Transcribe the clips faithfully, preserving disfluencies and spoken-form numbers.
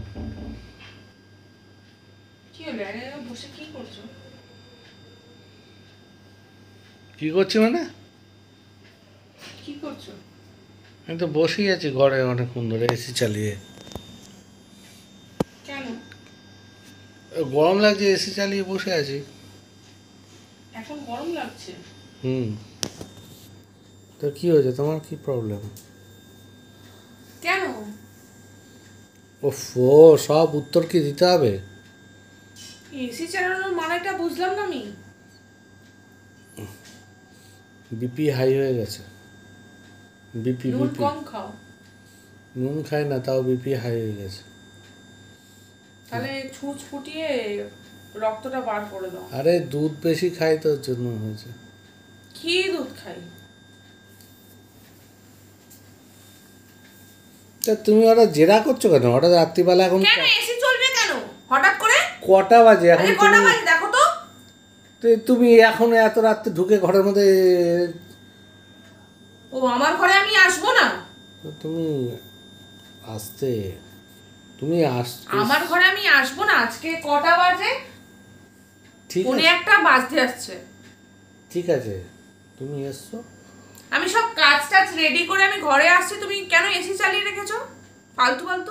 কি হলো? এখানে বসে কি করছো? কি করছি মানে? কি করছো? আমি তো বসেই আছি ঘরে অনেকক্ষণ ধরে এসি চালিয়ে। কেন? গরম লাগছে, এসি চালিয়ে বসে আছি। এখন গরম লাগছে? হুম। তো কি হয়েছে, তোমার কি প্রবলেম? কেন? ওফ, ও সব উত্তর কি দিতে হবে? এসি চালানোর মানেটা বুঝলাম না আমি। বিপি হাই হয়ে গেছে। বিপি নুন বিপি কম খাও। নুন খাই না, তাও বিপি হাই হয়ে গেছে। তাহলে ছুঁচ ফুটিয়ে রক্তটা বার করে দাও। আরে দুধ বেশি খাই তো, ওর জন্য হয়েছে। কি দুধ খাই? তা তুমি হঠাৎ জেরা করছো কেন? হঠাৎ রাত্রিবেলা এখন কেন এসি চলবে কেন হঠাৎ করে? কটা বাজে এখন? কটা বাজে দেখো তো। তুমি এখন এত রাত্রে ঢুকে ঘরের মধ্যে? ও আমার ঘরে আমি আসবো না? তুমি আসতে তুমি আস আমার ঘরে আমি আসবো না? আজকে কটা বাজে? ঠিক ফোনে আছে, একটা বাজতে আসছে। ঠিক আছে, তুমি এসছো। আমি সব কাজ টাজ রেডি করে আমি ঘরে আসছি, তুমি কেন এসি চালিয়ে রেখেছো ফালতু ফালতু?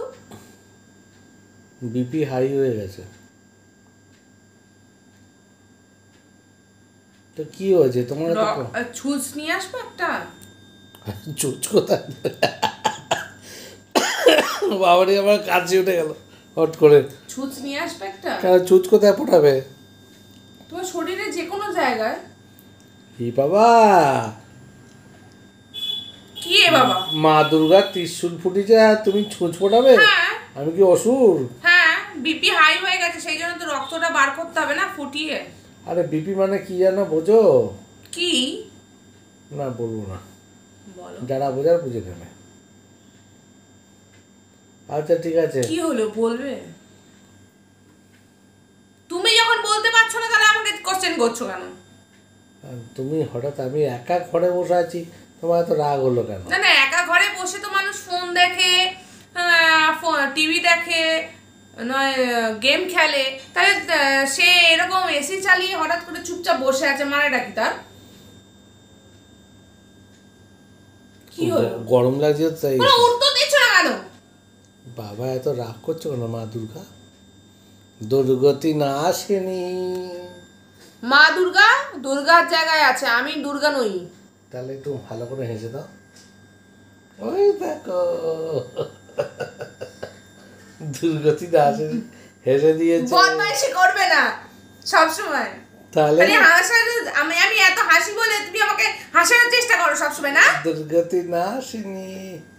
বিপি হাই হয়ে গেছে। তো কি হয়েছে তোমার? ছুঁচ নিয়ে আসবো একটা। চুচ কোথায়? বাবারে, আমার কাছে উঠে গেল হট করে। ছুঁচ নিয়ে আসবে একটা। কেন চুচ কোথায় ফোটাবে? তোমার শরীরে যে কোনো জায়গায়। কি বাবা? কি এ বাবা? মা দুর্গা ত্রিশূল ফুটিছে আর তুমি ছুঁচ ফোটাবে? হ্যাঁ। আমি কি অসুর? হ্যাঁ, বিপি হাই হয়ে গেছে, সেই জন্য তো রক্তটা বার করতে হবে না ফুটিয়ে। আরে বিপি মানে কি জানো, বোঝো? কি? না বলবো না, বলো। যারা বোঝার বুঝে নেবে। আচ্ছা ঠিক আছে। কি হলো বলবে? তুমি যখন বলতে পারছো না তাহলে আমাকে কোশ্চেন করছো কেন? তুমি হঠাৎ, আমি একা ঘরে বসে আছি, তোমার এত রাগ হলো কেন? না না, একা ঘরে বসে তো মানুষ ফোন দেখে, টিভি দেখে, নয় গেম খেলে। তাহলে সে এরকম এসি চালিয়ে হঠাৎ করে চুপচাপ বসে আছে, মানেটা কি তার? কি হলো? গরম লাগছে তাই। কোনো উত্তর দিচ্ছ না কেন? বাবা এত রাগ করছো কেন? মা দুর্গা দুর্গতি না আসেনি। মা দুর্গা দুর্গার জায়গায় আছে, আমি দুর্গা নই। তাহলে একটু ভালো করে হেসে দাও। ওই দেখো, দুর্গতি না আসেনি, হেসে দিয়েছে। বদমাইশি করবে না সব সময়। তাহলে আমি আমি এত হাসি বলে তুমি আমাকে হাসানোর চেষ্টা করো সবসময়, না? দুর্গতি না আসেনি।